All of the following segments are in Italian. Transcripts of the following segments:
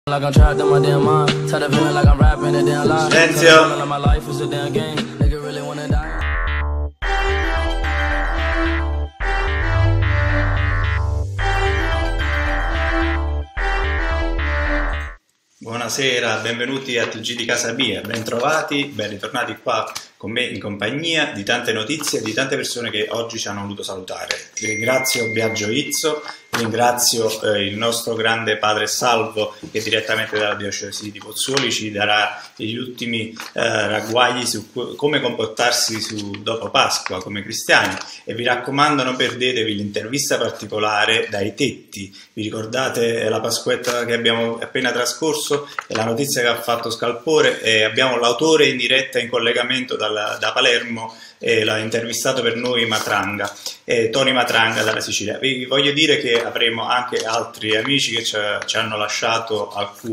Buonasera, benvenuti a TG di Casa Mia, ben trovati, ben ritornati qua con me in compagnia di tante notizie e di tante persone che oggi ci hanno voluto salutare. Vi ringrazio Biagio Izzo, ringrazio il nostro grande padre Salvo che direttamente dalla diocesi di Pozzuoli ci darà gli ultimi ragguagli su come comportarsi dopo Pasqua come cristiani, e vi raccomando non perdetevi l'intervista particolare dai tetti. Vi ricordate la Pasquetta che abbiamo appena trascorso e la notizia che ha fatto scalpore, e abbiamo l'autore in diretta in collegamento da Palermo, l'ha intervistato per noi Tony Matranga dalla Sicilia. Vi voglio dire che avremo anche altri amici che ci hanno lasciato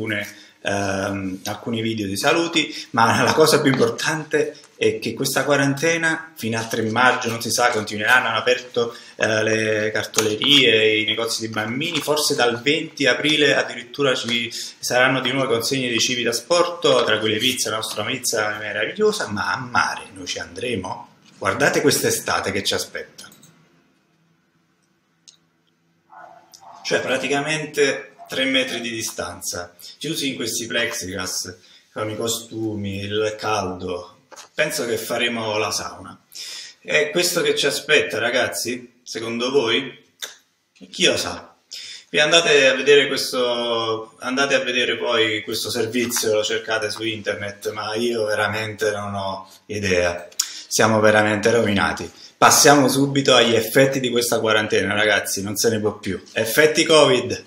alcuni video di saluti, ma la cosa più importante è che questa quarantena fino al 3 maggio non si sa, continueranno, hanno aperto le cartolerie, i negozi di bambini, forse dal 20 aprile addirittura ci saranno di nuovo consegne di cibi da sporto, tra cui le pizze, la nostra pizza meravigliosa, ma a mare noi ci andremo? Guardate quest'estate che ci aspetta. Cioè praticamente 3 metri di distanza, chiusi in questi plexiglass, con i costumi, il caldo. Penso che faremo la sauna. È questo che ci aspetta, ragazzi? Secondo voi? Chi lo sa? Vi andate a vedere poi questo servizio, lo cercate su internet, ma io veramente non ho idea. Siamo veramente rovinati. Passiamo subito agli effetti di questa quarantena, ragazzi, non se ne può più. Effetti Covid.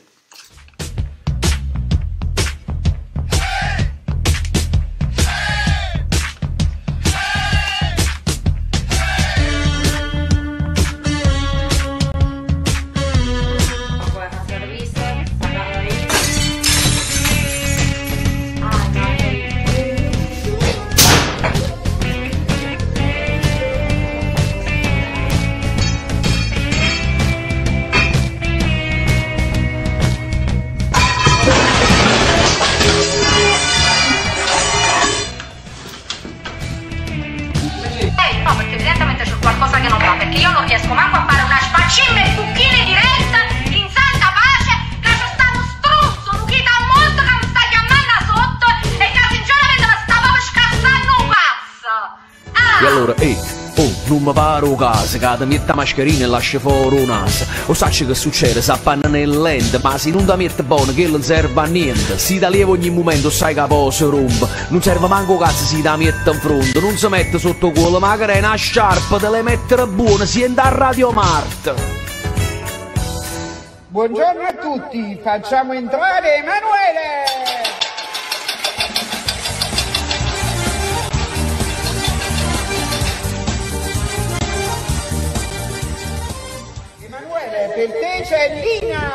Non mi paro casa, che ti mette la mascherina e lascia fuori un naso. O sacci che succede, s'appanna nelle lente, ma se non ti mette buono che non serve a niente. Si da leva ogni momento, sai che poi si rompe. Non serve manco cazzo si da mette in fronte, non si mette sotto culo, magari è una sciarpa, te le mettere buone, si entra a Radio Mart. Buongiorno a tutti, facciamo entrare Emanuele! Per te c'è Lina!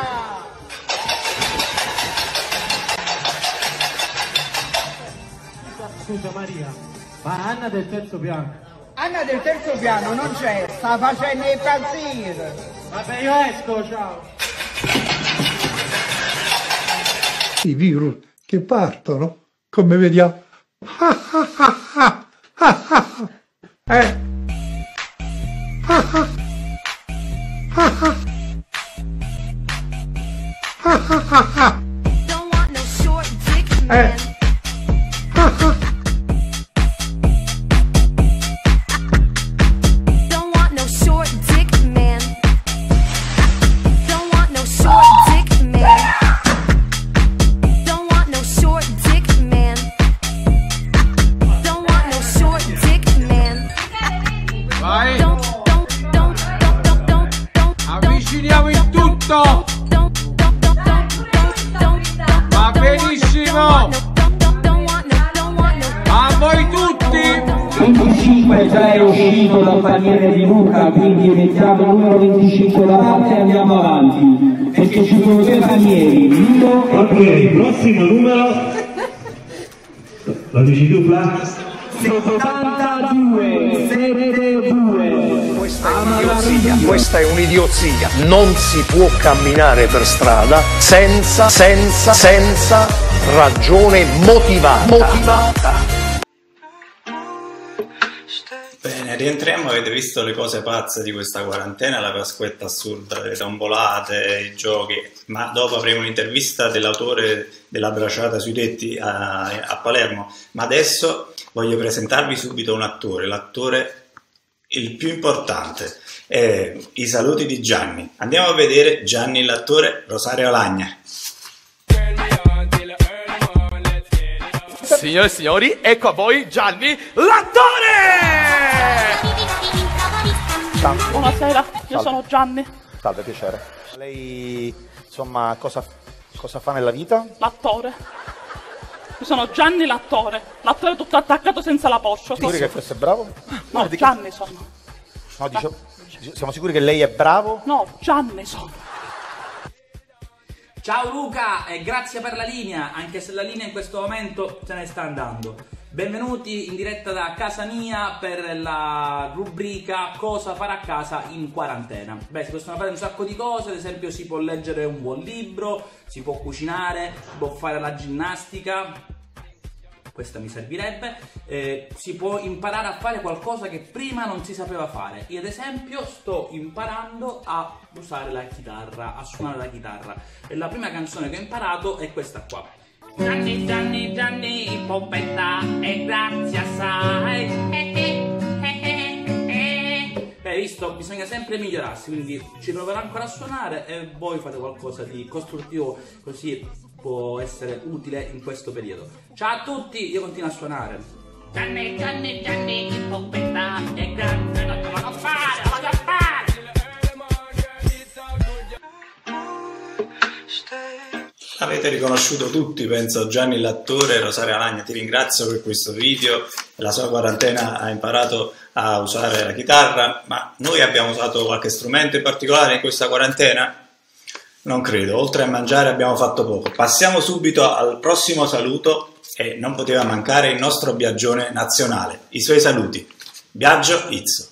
Scusa Maria, ma Anna del terzo piano? Anna del terzo piano non c'è, sta facendo impazzire! Vabbè, io esco, ciao! I virus che partono, come vediamo. Don't want no short dick man. Don't want no short dick man. Don't want no short dick man. Don't want no short dick man. Don't want no short dick man. Vai! Don't. Avviciniamo il tutto! Va benissimo! A voi tutti! 25 già è uscito dal paniere di Luca, quindi mettiamo il numero 25 davanti e andiamo avanti, perché ci sono 2 panieri, ok, il prossimo numero lo dici tu, Flax? 72. Questa è un'idiozia, non si può camminare per strada senza ragione motivata. Bene, rientriamo. Avete visto le cose pazze di questa quarantena, la Pasquetta assurda, le tombolate, i giochi, ma dopo avremo un'intervista dell'autore della Braciata sui tetti a Palermo. Ma adesso voglio presentarvi subito un attore, l'attore il più importante, i saluti di Gianni. Andiamo a vedere Gianni l'attore, Rosario Alagna. Signore e signori, ecco a voi Gianni l'attore! Buonasera, io sono Gianni. Salve, piacere. Lei, insomma, cosa fa nella vita? L'attore. Io sono Gianni l'attore. L'attore tutto attaccato senza la poscia. Sicuri che questo è bravo? No, Gianni sono. No, siamo sicuri che lei è bravo? No, Gianni sono. Ciao Luca e grazie per la linea, anche se la linea in questo momento se ne sta andando. Benvenuti in diretta da casa mia per la rubrica Cosa fare a casa in quarantena. Beh, si possono fare un sacco di cose, ad esempio si può leggere un buon libro, si può cucinare, si può fare la ginnastica. Questa mi servirebbe. Si può imparare a fare qualcosa che prima non si sapeva fare. Io ad esempio sto imparando a usare la chitarra, a suonare la chitarra. E la prima canzone che ho imparato è questa qua. Gianni, Gianni, Gianni, poppetta, e grazie assai. Hai visto? Bisogna sempre migliorarsi, quindi ci proverò ancora a suonare e voi fate qualcosa di costruttivo, così può essere utile in questo periodo. Ciao a tutti, io continuo a suonare. Gianni, Gianni, Gianni, poppetta, e grazie, non te vado a fare, la vado a fare. Avete riconosciuto tutti, penso, Gianni l'attore. Rosario Alagna, ti ringrazio per questo video. La sua quarantena ha imparato a usare la chitarra, ma noi abbiamo usato qualche strumento in particolare in questa quarantena? Non credo, oltre a mangiare abbiamo fatto poco. Passiamo subito al prossimo saluto e non poteva mancare il nostro Biaggione nazionale. I suoi saluti. Biagio Izzo.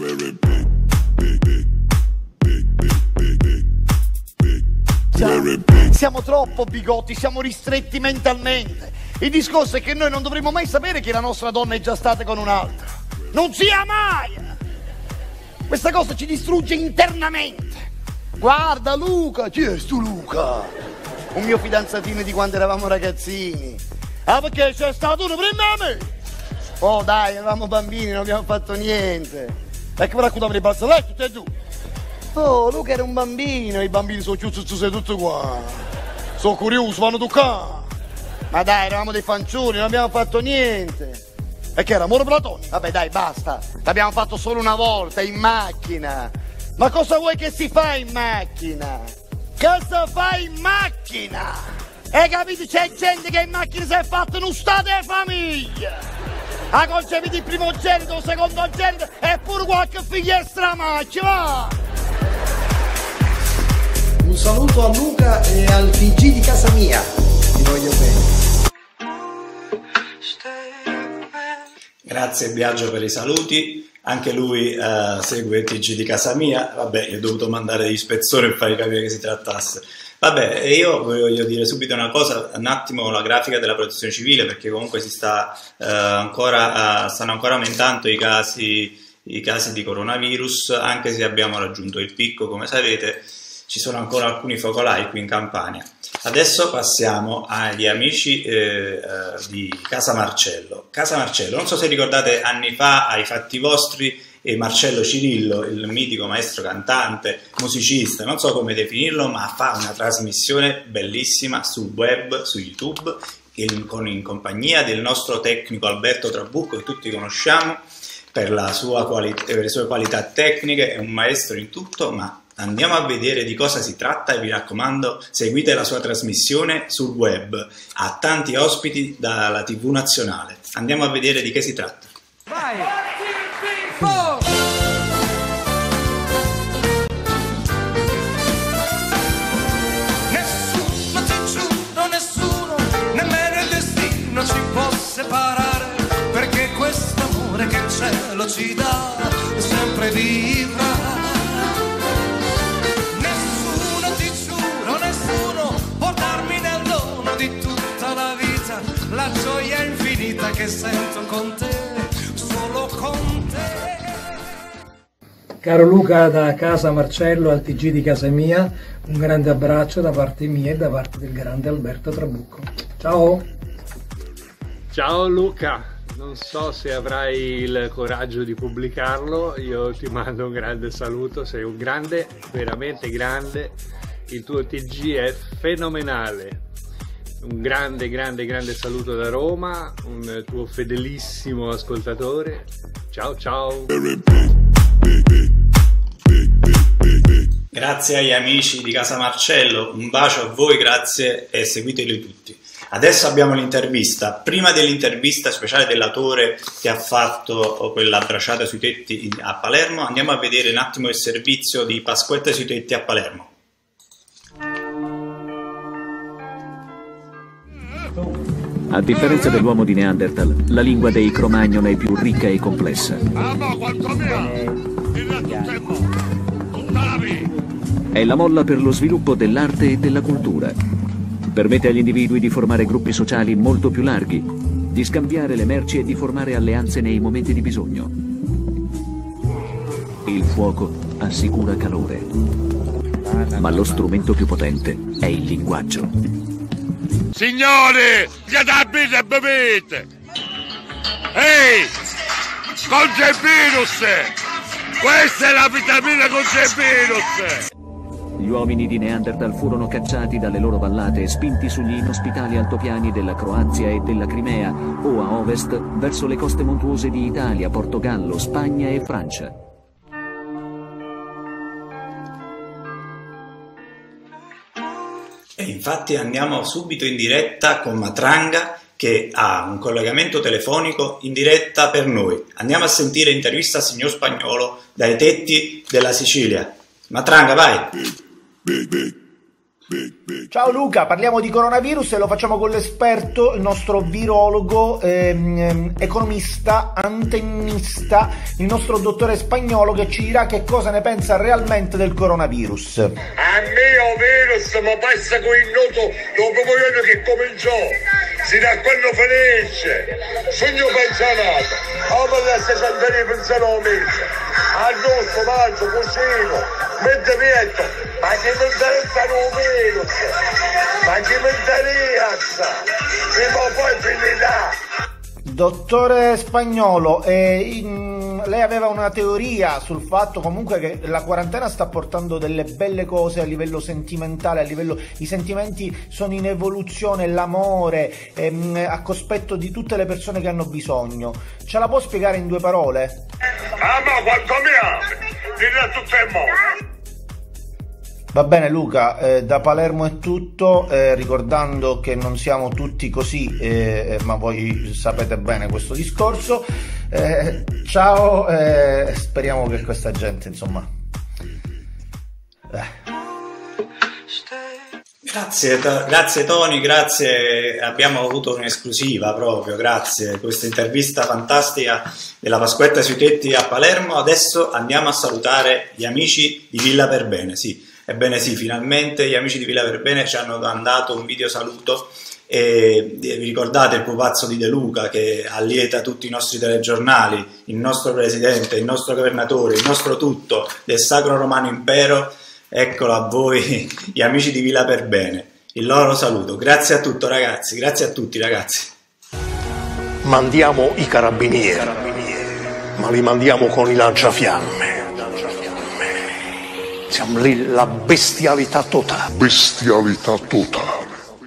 Siamo troppo bigotti, siamo ristretti mentalmente. Il discorso è che noi non dovremmo mai sapere che la nostra donna è già stata con un altro. Non sia mai! Questa cosa ci distrugge internamente. Guarda Luca, chi è stu Luca? Un mio fidanzatino di quando eravamo ragazzini. Ah, perché c'è stato uno prima a me? Oh dai, eravamo bambini, non abbiamo fatto niente. Ecco per cui avrei passato letto, tutte e due. Oh, Luca era un bambino, i bambini sono chiusi tutti qua. Sono curioso, vanno toccare. Ma dai, eravamo dei fanciulli, non abbiamo fatto niente. E che era amore platonico? Vabbè dai, basta. L'abbiamo fatto solo una volta, in macchina. Ma cosa vuoi che si fa in macchina? Cosa fai in macchina? Hai capito? C'è gente che in macchina si è fatta uno stato di famiglia. Ha concepito il primogenito, il secondogenito e pure qualche figliestra macchina, va! Un saluto a Luca e al TG di casa mia, ti voglio bene. Grazie Biagio per i saluti, anche lui segue il TG di casa mia. Vabbè, gli ho dovuto mandare degli spezzoni per fargli capire che si trattasse. Vabbè, e io voglio dire subito una cosa, un attimo la grafica della protezione civile, perché comunque si stanno ancora aumentando i casi di coronavirus, anche se abbiamo raggiunto il picco, come sapete. Ci sono ancora alcuni focolai qui in Campania. Adesso passiamo agli amici di Casa Marcello. Casa Marcello, non so se ricordate anni fa ai fatti vostri Marcello Cirillo, il mitico maestro cantante, musicista, non so come definirlo, ma fa una trasmissione bellissima sul web, su YouTube, in compagnia del nostro tecnico Alberto Trabucco, che tutti conosciamo per le sue qualità tecniche, è un maestro in tutto, ma andiamo a vedere di cosa si tratta e vi raccomando, seguite la sua trasmissione sul web, ha tanti ospiti dalla TV nazionale. Andiamo a vedere di che si tratta. Vai! Nessuno, ti giuro, nessuno, nemmeno il destino ci può separare, perché quest'amore che il cielo ci dà sempre vivrà. Nessuno, ti giuro, nessuno può darmi nel dono di tutta la la vita, la gioia infinita che sento con te, solo con te. Caro Luca, da casa Marcello al TG di casa mia, un grande abbraccio da parte mia e da parte del grande Alberto Trabucco. Ciao! Ciao Luca, non so se avrai il coraggio di pubblicarlo, io ti mando un grande saluto, sei un grande, veramente grande, il tuo TG è fenomenale. Un grande saluto da Roma, un tuo fedelissimo ascoltatore. Ciao ciao. Grazie agli amici di Casa Marcello, un bacio a voi, grazie e seguiteli tutti. Adesso abbiamo l'intervista. Prima dell'intervista speciale dell'attore che ha fatto quella bracciata sui tetti a Palermo, andiamo a vedere un attimo il servizio di Pasquetta sui tetti a Palermo. A differenza dell'uomo di Neanderthal, la lingua dei Cro-Magnon è più ricca e complessa. È la molla per lo sviluppo dell'arte e della cultura. Permette agli individui di formare gruppi sociali molto più larghi, di scambiare le merci e di formare alleanze nei momenti di bisogno. Il fuoco assicura calore, ma lo strumento più potente è il linguaggio. Signori, che da bere bevete! Ehi! Contro il virus! Questa è la vitamina contro il virus! Gli uomini di Neanderthal furono cacciati dalle loro vallate e spinti sugli inospitali altopiani della Croazia e della Crimea, o a ovest verso le coste montuose di Italia, Portogallo, Spagna e Francia. E infatti andiamo subito in diretta con Matranga che ha un collegamento telefonico in diretta per noi. Andiamo a sentire intervista al signor Spagnolo dai tetti della Sicilia. Matranga, vai! Ciao Luca, parliamo di coronavirus e lo facciamo con l'esperto, il nostro virologo, economista, antennista, il nostro dottore Spagnolo che ci dirà che cosa ne pensa realmente del coronavirus. A me o virus ma passa con il noto dopo quello che cominciò, si da quando finisce, sogno pensionato, ma da 60 anni pensano mese, addosso, mangio, cucino, mette vietto, ma che mi interessa un virus, ma che mi interessa, prima o poi finirà. Dottore Spagnolo, lei aveva una teoria sul fatto comunque che la quarantena sta portando delle belle cose a livello sentimentale, i sentimenti sono in evoluzione, l'amore a cospetto di tutte le persone che hanno bisogno. Ce la può spiegare in 2 parole? Ah, ma quanto mi ami? Dirà tutto il mondo. Va bene Luca, da Palermo è tutto, ricordando che non siamo tutti così, ma voi sapete bene questo discorso. Ciao, speriamo che questa gente, insomma... Grazie Tony, grazie, abbiamo avuto un'esclusiva proprio, grazie, questa intervista fantastica della Pasquetta sui tetti a Palermo. Adesso andiamo a salutare gli amici di Villa Perbene, sì. Ebbene sì, finalmente gli amici di Villa Perbene ci hanno mandato un video saluto e vi ricordate il pupazzo di De Luca che allieta tutti i nostri telegiornali, il nostro presidente, il nostro governatore, il nostro tutto del Sacro Romano Impero. Eccolo a voi gli amici di Villa Perbene, il loro saluto. Grazie a tutto ragazzi, grazie a tutti ragazzi. Mandiamo i carabinieri, ma li mandiamo con i lanciafiamme. Siamo lì, la bestialità totale. Bestialità totale.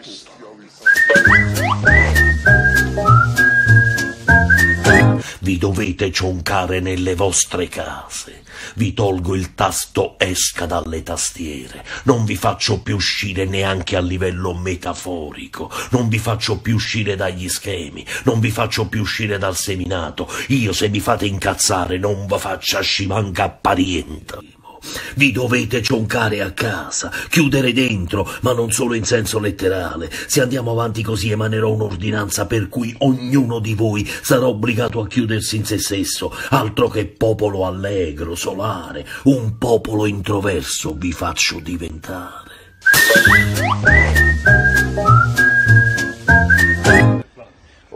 Vi dovete cioncare nelle vostre case. Vi tolgo il tasto esca dalle tastiere. Non vi faccio più uscire neanche a livello metaforico. Non vi faccio più uscire dagli schemi. Non vi faccio più uscire dal seminato. Io se mi fate incazzare non vi faccio scimanca pariente. Vi dovete cioncare a casa, chiudere dentro, ma non solo in senso letterale. Se andiamo avanti così emanerò un'ordinanza per cui ognuno di voi sarà obbligato a chiudersi in se stesso. Altro che popolo allegro, solare, un popolo introverso vi faccio diventare.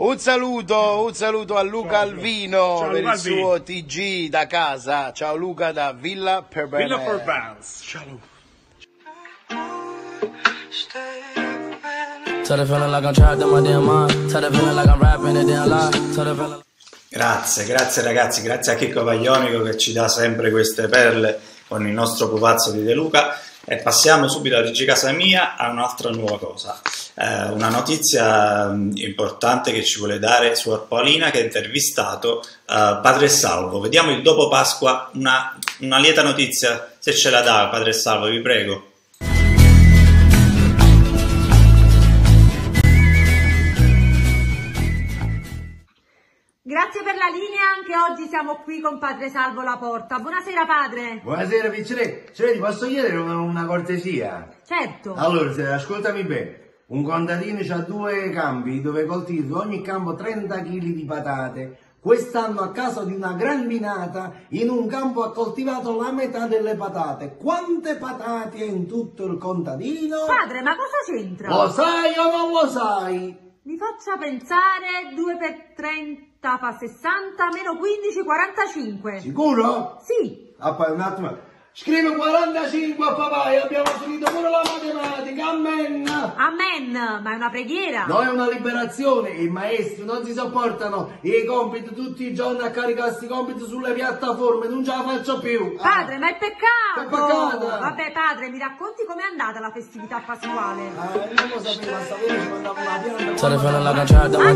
Un saluto a Luca Alvino Ciao, per Luca il suo TG da casa. Ciao Luca da Villa Perbene. Villa Perbans. Ciao Luca. Grazie ragazzi, grazie a Chicco Paglionico che ci dà sempre queste perle con il nostro pupazzo di De Luca. E passiamo subito a TG Casa Mia a un'altra nuova cosa, una notizia importante che ci vuole dare Suor Paolina, che ha intervistato Padre Salvo. Vediamo il dopo Pasqua, una lieta notizia, se ce la dà Padre Salvo, vi prego. Grazie per la linea, anche oggi siamo qui con Padre Salvo Laporta. Buonasera padre. Buonasera Piccere, cioè ti posso chiedere una cortesia? Certo. Allora, ascoltami bene, un contadino ha 2 campi dove coltiva ogni campo 30 kg di patate. Quest'anno a causa di una grandinata in un campo ha coltivato la metà delle patate. Quante patate è in tutto il contadino? Padre, ma cosa c'entra? Lo sai o non lo sai? Mi faccia pensare, 2 per 30 fa 60, meno 15, 45. Sicuro? Sì. Poi un attimo. Scrive 45 a papà e abbiamo finito pure la matematica, amen! Amen, ma è una preghiera. No, è una liberazione, i maestri non si sopportano i compiti tutti i giorni a caricare questi compiti sulle piattaforme, non ce la faccio più. Padre, ma è peccato! È peccato! Vabbè padre, mi racconti com'è andata la festività pasquale? Non lo sapevo, a sapere ci mandavo una pianta. Ma che compleanno? Non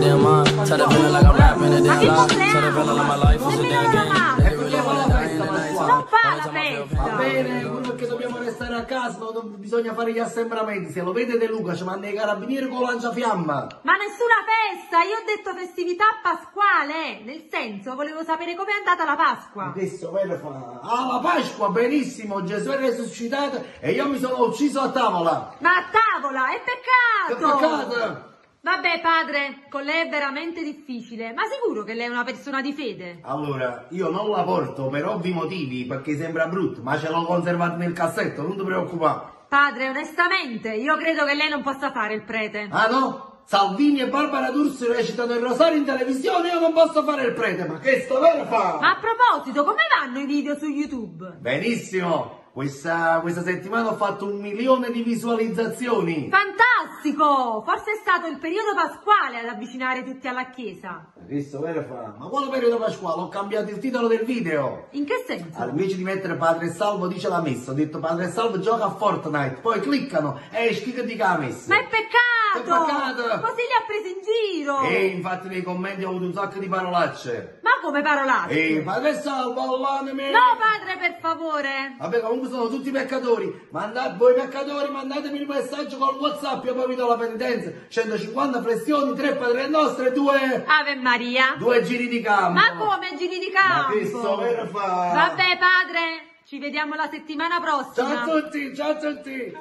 fa la festa! Va bene, perché dobbiamo restare a casa, ma bisogna fare gli assembramenti. Se lo vede De Luca ci manda i carabinieri con lanciafiamma. Ma nessuna festa, io ho detto festività pasquale, nel senso volevo sapere com'è andata la Pasqua. Adesso fa. Ah, la Pasqua, benissimo, Gesù è risuscitato e io mi sono ucciso a tavola. Ma a tavola, è peccato! Che peccato! Vabbè padre, con lei è veramente difficile, ma sicuro che lei è una persona di fede? Allora, io non la porto per ovvi motivi, perché sembra brutto, ma ce l'ho conservato nel cassetto, non ti preoccupare. Padre, onestamente, io credo che lei non possa fare il prete. Ah no? Salvini e Barbara D'Urso recitano il rosario in televisione, io non posso fare il prete, ma che sto vero fa? Ma a proposito, come vanno i video su YouTube? Benissimo! Questa settimana ho fatto 1 milione di visualizzazioni. Fantastico! Forse è stato il periodo pasquale ad avvicinare tutti alla chiesa. Visto, vero fa? Ma quale periodo pasquale? Ho cambiato il titolo del video. In che senso? Invece di mettere Padre Salvo dice la messa, ho detto Padre Salvo gioca a Fortnite, poi cliccano e schicca di la messa. Ma è peccato! È peccato! Così li ha presi in giro! E infatti nei commenti ho avuto un sacco di parolacce. Ma come parolacce? Padre Salvo, allanemi! No padre, per favore! Vabbè, comunque sono tutti peccatori. Voi peccatori mandatemi il messaggio con WhatsApp e poi vi do la penitenza. 150 flessioni, 3 Padre Nostro e 2... Ave Maria! 2 giri di campo. Ma come giri di campo? Ma che sto per fare? Vabbè padre, ci vediamo la settimana prossima. Ciao a tutti, ciao a tutti.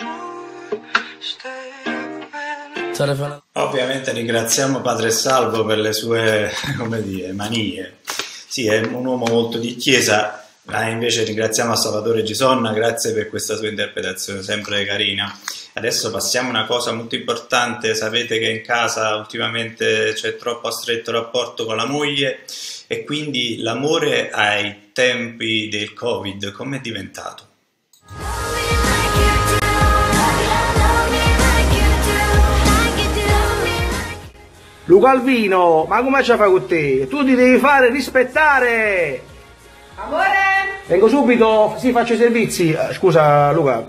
Ovviamente ringraziamo Padre Salvo per le sue, come dire, manie. Sì, è un uomo molto di chiesa, ma invece ringraziamo a Salvatore Gisonna, grazie per questa sua interpretazione sempre carina. Adesso passiamo a una cosa molto importante, sapete che in casa ultimamente c'è troppo stretto rapporto con la moglie e quindi l'amore ai tempi del Covid come è diventato? Luca Alvino, ma come ci fai con te? Tu ti devi fare rispettare! Amore! Vengo subito, sì, faccio i servizi. Scusa Luca.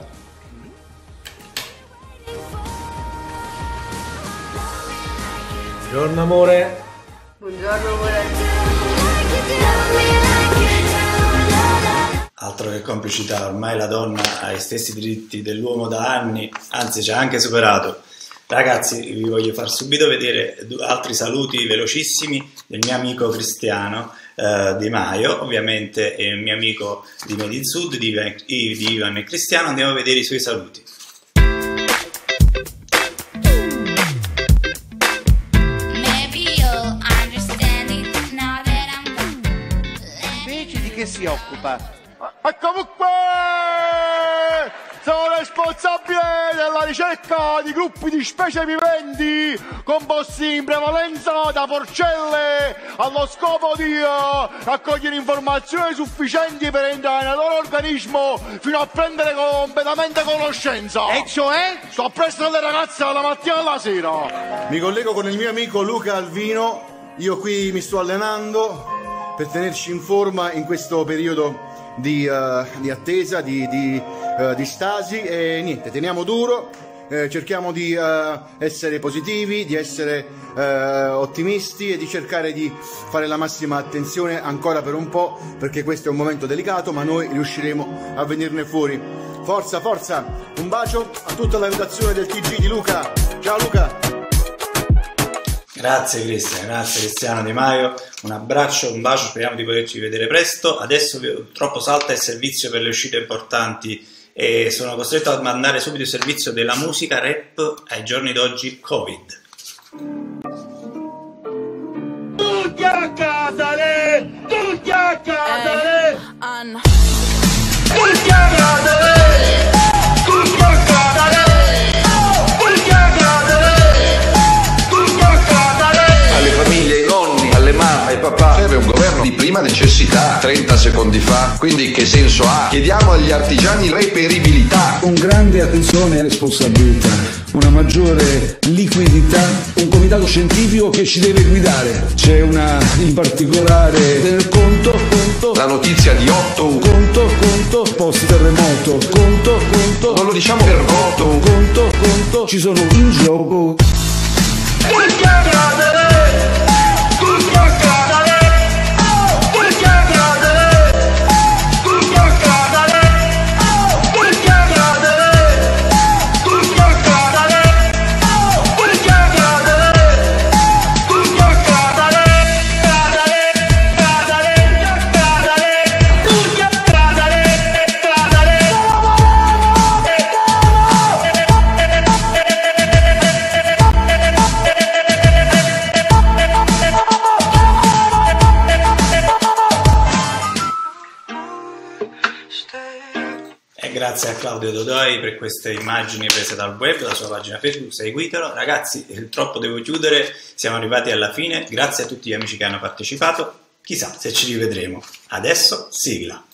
Buongiorno amore. Buongiorno amore. Altro che complicità, ormai la donna ha i stessi diritti dell'uomo da anni, anzi ci ha anche superato. Ragazzi, vi voglio far subito vedere altri saluti velocissimi del mio amico Cristiano Di Maio, ovviamente è il mio amico di Made in Sud, di Ivan e Cristiano. Andiamo a vedere i suoi saluti. Invece di che si occupa? Ma comunque sono responsabile della ricerca di gruppi di specie viventi composti in prevalenza da porcelle allo scopo di raccogliere informazioni sufficienti per entrare nel loro organismo fino a prendere completamente conoscenza. E cioè? Sto presso le ragazze dalla mattina alla sera. Mi collego con il mio amico Luca Alvino, io qui mi sto allenando per tenerci in forma in questo periodo di attesa, di stasi e niente, teniamo duro, cerchiamo di essere positivi, di essere ottimisti e di cercare di fare la massima attenzione ancora per un po', perché questo è un momento delicato, ma noi riusciremo a venirne fuori. Forza, forza, un bacio a tutta la redazione del TG di Luca. Ciao Luca! Grazie Cristian, grazie Cristiano Di Maio, un abbraccio, un bacio, speriamo di poterci vedere presto. Adesso purtroppo salta il servizio per le uscite importanti e sono costretto a mandare subito il servizio della musica rap ai giorni d'oggi Covid. Tutti a casa, tutti a casa, tutti a casa, tutti a casa, alle famiglie, ai nonni, alle mamme, ai papà. Serve un governo di prima necessità, 30 secondi fa, quindi che senso ha? Chiediamo agli artigiani reperibilità. Con grande attenzione e responsabilità, una maggiore liquidità, un comitato scientifico che ci deve guidare. C'è una, in particolare, tener conto, la notizia di 8 conto, post terremoto, conto, non lo diciamo per voto, conto, ci sono in gioco. Tutti a casa, tutti a casa, tutti a casa, tutti a casa, tutti a casa, tutti a casa, tutti a casa, tutti a casa, tutti a Grazie a Claudio Dodoi per queste immagini prese dal web, dalla sua pagina Facebook, seguitelo. Ragazzi, troppo devo chiudere, siamo arrivati alla fine, grazie a tutti gli amici che hanno partecipato, chissà se ci rivedremo. Adesso sigla.